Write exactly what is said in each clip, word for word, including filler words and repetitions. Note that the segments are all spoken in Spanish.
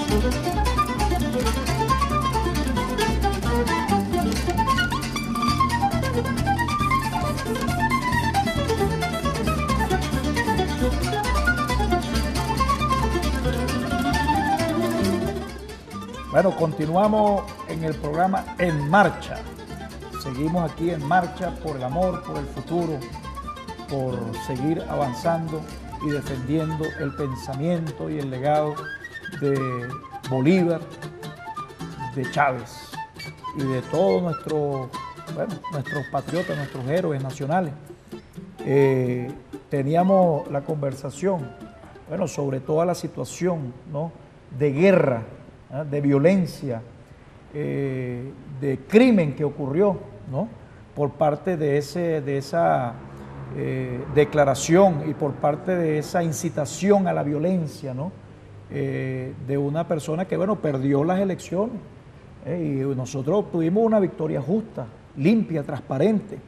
Bueno, continuamos en el programa En Marcha. Seguimos aquí en marcha por el amor, por el futuro, por seguir avanzando y defendiendo el pensamiento y el legado de Bolívar, de Chávez y de todos nuestros, bueno, nuestros patriotas, nuestros héroes nacionales. Eh, teníamos la conversación, bueno, sobre toda la situación, ¿no?, de guerra, ¿eh?, de violencia, eh, de crimen que ocurrió, ¿no?, por parte de, ese, de esa eh, declaración y por parte de esa incitación a la violencia, ¿no?, eh, de una persona que, bueno, perdió las elecciones, ¿eh?, y nosotros tuvimos una victoria justa, limpia, transparente.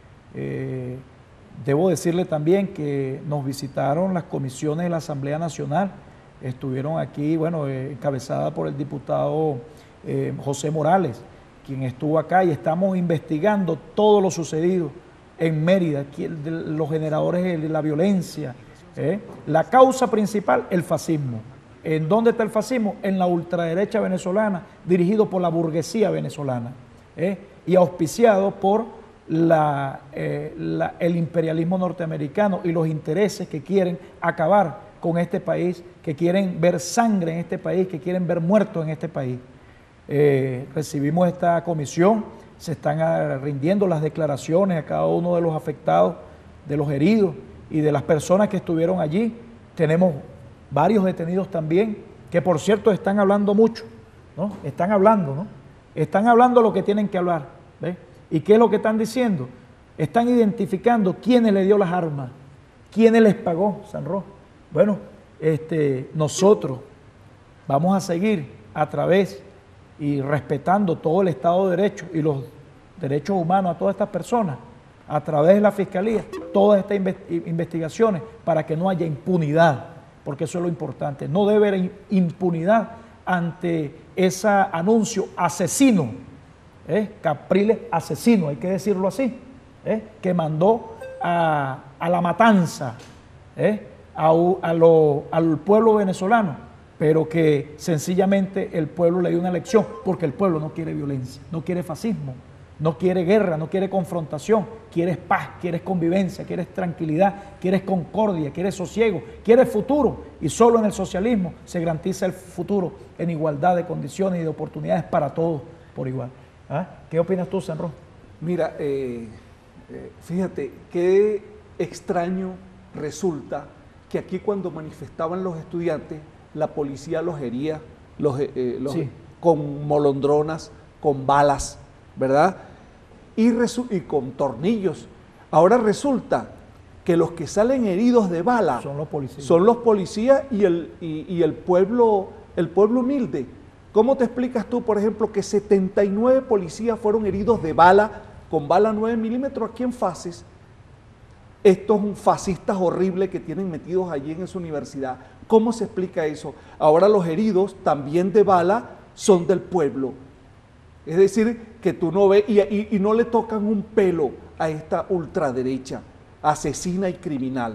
Eh, debo decirle también que nos visitaron las comisiones de la Asamblea Nacional. Estuvieron aquí, bueno, eh, encabezada por el diputado eh, José Morales, quien estuvo acá, y estamos investigando todo lo sucedido en Mérida, los generadores de la violencia. ¿eh? La causa principal, el fascismo. ¿En dónde está el fascismo? En la ultraderecha venezolana, dirigido por la burguesía venezolana, ¿eh? y auspiciado por la, eh, la, el imperialismo norteamericano y los intereses que quieren acabar con este país, que quieren ver sangre en este país, que quieren ver muertos en este país. Eh, recibimos esta comisión, se están rindiendo las declaraciones a cada uno de los afectados, de los heridos y de las personas que estuvieron allí. Tenemos varios detenidos también, que por cierto están hablando mucho, ¿no? Están hablando, ¿no? Están hablando lo que tienen que hablar, ¿ves? ¿Y qué es lo que están diciendo? Están identificando quiénes le dio las armas, quiénes les pagó, Sanro. Bueno, este, nosotros vamos a seguir a través y respetando todo el Estado de Derecho y los derechos humanos a todas estas personas, a través de la Fiscalía, todas estas investigaciones para que no haya impunidad, porque eso es lo importante. No debe haber impunidad ante ese anuncio asesino, ¿eh? Capriles asesino, hay que decirlo así, ¿eh? que mandó a, a la matanza, ¿eh? A, a lo, al pueblo venezolano, pero que sencillamente el pueblo le dio una lección, porque el pueblo no quiere violencia, no quiere fascismo, no quiere guerra, no quiere confrontación, quiere paz, quiere convivencia, quiere tranquilidad, quiere concordia, quiere sosiego, quiere futuro, y solo en el socialismo se garantiza el futuro en igualdad de condiciones y de oportunidades para todos por igual. ¿Ah? ¿Qué opinas tú, Sanro? Mira, eh, eh, fíjate qué extraño resulta que aquí cuando manifestaban los estudiantes, la policía los hería los, eh, los, sí. con molondronas, con balas, ¿verdad? Y, y con tornillos. Ahora resulta que los que salen heridos de bala son los policías, son los policías y, el, y, y el, pueblo, el pueblo humilde. ¿Cómo te explicas tú, por ejemplo, que setenta y nueve policías fueron heridos de bala, con bala nueve milímetros aquí en Faces? Estos fascistas horribles que tienen metidos allí en esa universidad. ¿Cómo se explica eso? Ahora los heridos, también de bala, son del pueblo. Es decir, que tú no ves, y, y, y no le tocan un pelo a esta ultraderecha, asesina y criminal.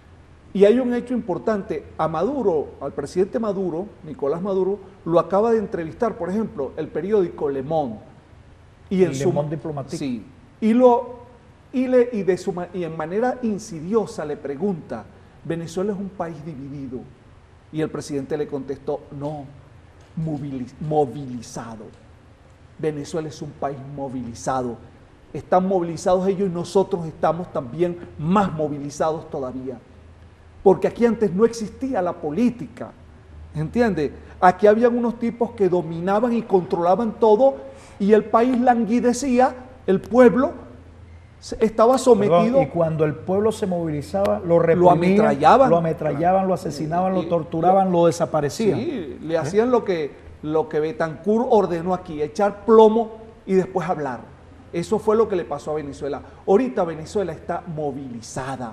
Y hay un hecho importante, a Maduro, al presidente Maduro, Nicolás Maduro, lo acaba de entrevistar, por ejemplo, el periódico Le Monde. Y en Le su, Monde Diplomatique. Sí, y lo... Y, le, y, de su, y en manera insidiosa le pregunta, ¿Venezuela es un país dividido? Y el presidente le contestó, no, moviliz, movilizado. Venezuela es un país movilizado. Están movilizados ellos y nosotros estamos también más movilizados todavía. Porque aquí antes no existía la política, ¿entiendes? Aquí habían unos tipos que dominaban y controlaban todo y el país languidecía, el pueblo estaba sometido. Perdón, y cuando el pueblo se movilizaba, lo reprimían, lo ametrallaban, lo, ametrallaban, lo asesinaban, lo torturaban, lo desaparecían. Sí, le hacían ¿Eh? lo que, lo que Betancourt ordenó aquí, echar plomo y después hablar. Eso fue lo que le pasó a Venezuela. Ahorita Venezuela está movilizada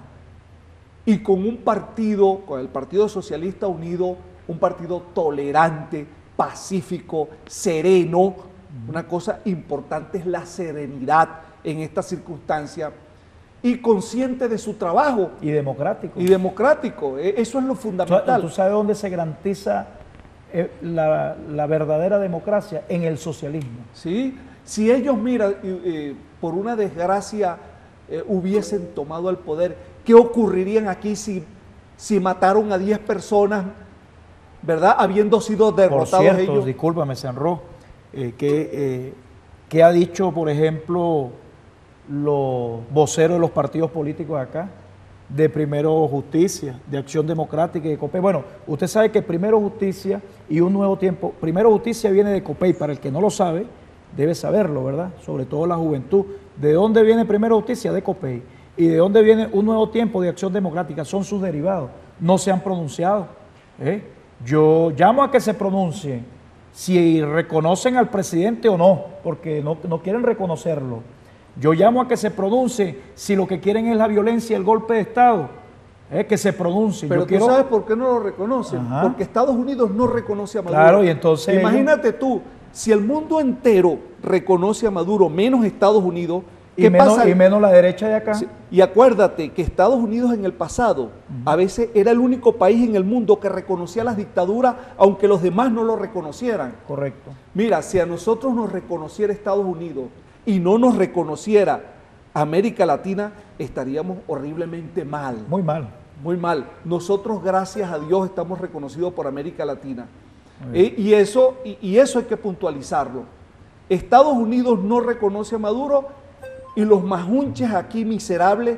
y con un partido, con el Partido Socialista Unido, un partido tolerante pacífico, sereno. Una cosa importante es la serenidad en esta circunstancia y consciente de su trabajo. Y democrático. Y democrático, eso es lo fundamental. ¿Tú sabes dónde se garantiza eh, la, la verdadera democracia? En el socialismo. Sí, si ellos, mira, eh, eh, por una desgracia eh, hubiesen tomado el poder, ¿qué ocurrirían aquí si, si mataron a diez personas, ¿verdad? Habiendo sido derrotados por cierto, ellos. Discúlpame, Senro, eh, que, eh, que ha dicho, por ejemplo, los voceros de los partidos políticos acá, de Primero Justicia, de Acción Democrática y de COPEI. Bueno, usted sabe que Primero Justicia y Un Nuevo Tiempo, Primero Justicia viene de COPEI, para el que no lo sabe, debe saberlo, ¿verdad? Sobre todo la juventud. ¿De dónde viene Primero Justicia? De COPEI. ¿Y de dónde viene Un Nuevo Tiempo de Acción Democrática? Son sus derivados, no se han pronunciado. ¿eh? Yo llamo a que se pronuncien si reconocen al presidente o no, porque no, no quieren reconocerlo. Yo llamo a que se pronuncie si lo que quieren es la violencia y el golpe de Estado, eh, que se pronuncie. Pero Yo tú quiero... sabes por qué no lo reconocen, Ajá. Porque Estados Unidos no reconoce a Maduro. Claro, y entonces... Imagínate ellos... tú, si el mundo entero reconoce a Maduro, menos Estados Unidos, ¿qué y menos, pasa? Y menos la derecha de acá. Sí, y acuérdate que Estados Unidos en el pasado, uh-huh. a veces era el único país en el mundo que reconocía las dictaduras, aunque los demás no lo reconocieran. Correcto. Mira, si a nosotros nos reconociera Estados Unidos y no nos reconociera América Latina, estaríamos horriblemente mal. Muy mal. Muy mal. Nosotros, gracias a Dios, estamos reconocidos por América Latina. Eh, y, eso, y, y eso hay que puntualizarlo. Estados Unidos no reconoce a Maduro y los majunches aquí miserables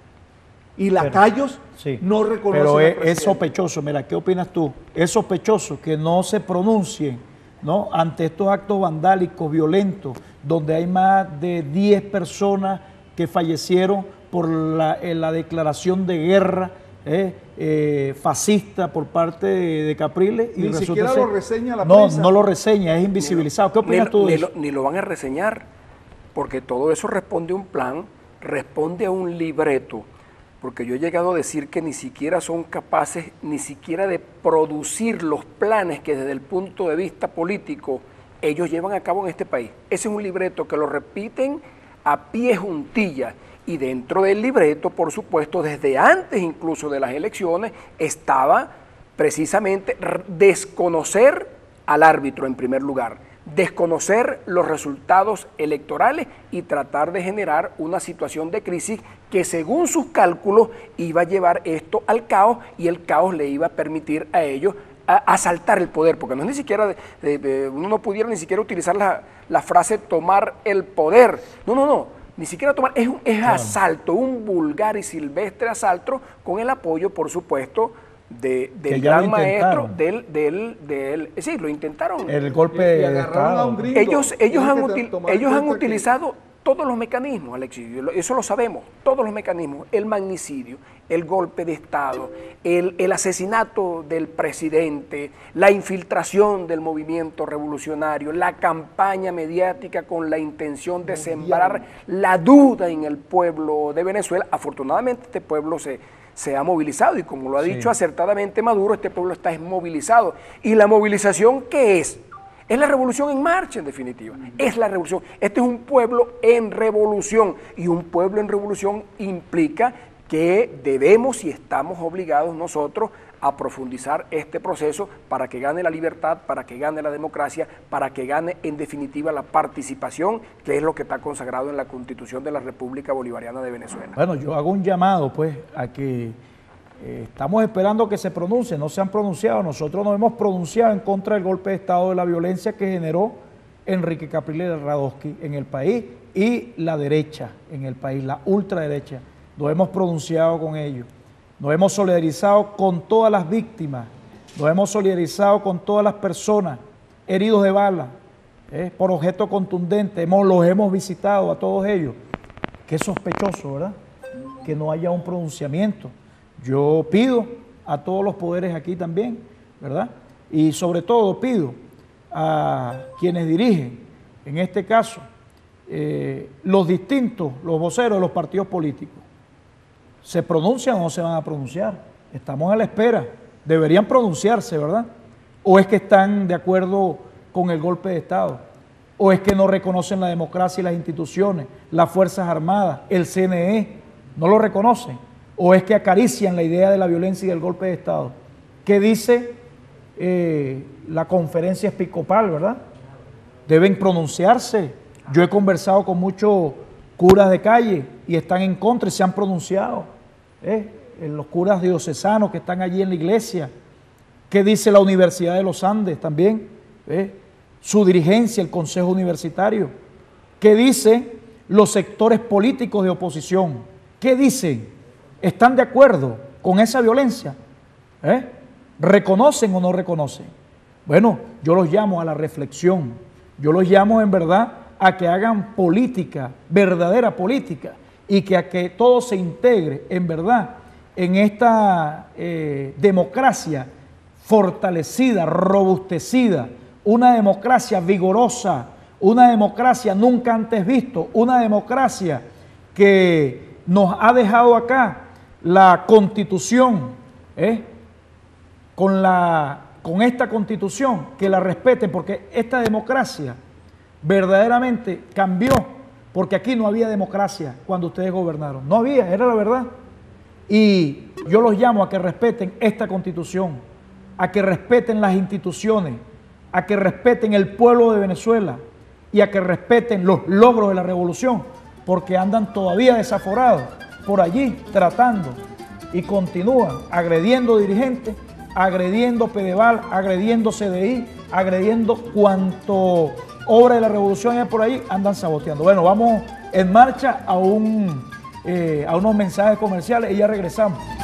y lacayos sí, no reconocen pero al es, presidente. Es sospechoso, mira, ¿qué opinas tú? Es sospechoso que no se pronuncien, ¿no?, ante estos actos vandálicos, violentos, donde hay más de diez personas que fallecieron por la, la declaración de guerra eh, eh, fascista por parte de, de Capriles. Ni y siquiera ser, lo reseña la no, prensa. No lo reseña, es invisibilizado. ¿Qué opinas ni, tú de ni eso? Lo, ni lo van a reseñar, porque todo eso responde a un plan, responde a un libreto, porque yo he llegado a decir que ni siquiera son capaces ni siquiera de producir los planes que desde el punto de vista político ellos llevan a cabo en este país. Ese es un libreto que lo repiten a pie juntilla, y dentro del libreto, por supuesto, desde antes incluso de las elecciones, estaba precisamente desconocer al árbitro en primer lugar, desconocer los resultados electorales y tratar de generar una situación de crisis que, según sus cálculos, iba a llevar esto al caos, y el caos le iba a permitir a ellos a asaltar el poder, porque no es ni siquiera, de, de, de, uno no pudiera ni siquiera utilizar la, la frase tomar el poder, no, no, no, ni siquiera tomar, es, un, es asalto, un vulgar y silvestre asalto, con el apoyo, por supuesto, de, del gran maestro, del, del, del, sí, lo intentaron. El golpe de agarraron a un gringo. Ellos, ellos han, util, ellos han utilizado que... todos los mecanismos, Alexis, eso lo sabemos, todos los mecanismos, el magnicidio, el golpe de Estado, el, el asesinato del presidente, la infiltración del movimiento revolucionario, la campaña mediática con la intención de sembrar la duda en el pueblo de Venezuela. Afortunadamente este pueblo se, se ha movilizado, y como lo ha dicho sí. acertadamente Maduro, este pueblo está desmovilizado. ¿Y la movilización qué es? Es la revolución en marcha, en definitiva. Es la revolución. Este es un pueblo en revolución, y un pueblo en revolución implica que debemos y estamos obligados nosotros a profundizar este proceso para que gane la libertad, para que gane la democracia, para que gane en definitiva la participación, que es lo que está consagrado en la Constitución de la República Bolivariana de Venezuela. Bueno, yo hago un llamado pues a que Eh, estamos esperando que se pronuncie, no se han pronunciado. Nosotros nos hemos pronunciado en contra del golpe de Estado, de la violencia que generó Enrique Capriles Radosky en el país, y la derecha en el país, la ultraderecha. Nos hemos pronunciado con ellos, nos hemos solidarizado con todas las víctimas, nos hemos solidarizado con todas las personas heridos de bala, eh, por objeto contundente, hemos, los hemos visitado a todos ellos. Qué sospechoso, ¿verdad?, que no haya un pronunciamiento. Yo pido a todos los poderes aquí también, ¿verdad? Y sobre todo pido a quienes dirigen, en este caso, eh, los distintos, los voceros de los partidos políticos, ¿se pronuncian o no se van a pronunciar? Estamos a la espera, deberían pronunciarse, ¿verdad? ¿O es que están de acuerdo con el golpe de Estado? ¿O es que no reconocen la democracia y las instituciones, las Fuerzas Armadas, el C N E? ¿No lo reconocen? ¿O es que acarician la idea de la violencia y del golpe de Estado? ¿Qué dice eh, la conferencia episcopal, verdad? Deben pronunciarse. Yo he conversado con muchos curas de calle y están en contra y se han pronunciado. ¿eh? Los curas diocesanos que están allí en la iglesia. ¿Qué dice la Universidad de los Andes también? ¿eh? Su dirigencia, el Consejo Universitario. ¿Qué dicen los sectores políticos de oposición? ¿Qué dicen? ¿Están de acuerdo con esa violencia? ¿Eh? ¿Reconocen o no reconocen? Bueno, yo los llamo a la reflexión. Yo los llamo en verdad a que hagan política, verdadera política, y que a que todo se integre en verdad en esta eh, democracia fortalecida, robustecida, una democracia vigorosa, una democracia nunca antes visto, una democracia que nos ha dejado acá la Constitución, ¿eh? con, la, con esta Constitución, que la respeten, porque esta democracia verdaderamente cambió, porque aquí no había democracia cuando ustedes gobernaron, no había, era la verdad. Y yo los llamo a que respeten esta Constitución, a que respeten las instituciones, a que respeten el pueblo de Venezuela y a que respeten los logros de la revolución, porque andan todavía desaforados por allí tratando y continúan agrediendo dirigentes, agrediendo Pedeval, agrediendo C D I, agrediendo cuanto obra de la revolución hay por ahí, andan saboteando. Bueno, vamos en marcha a, un, eh, a unos mensajes comerciales y ya regresamos.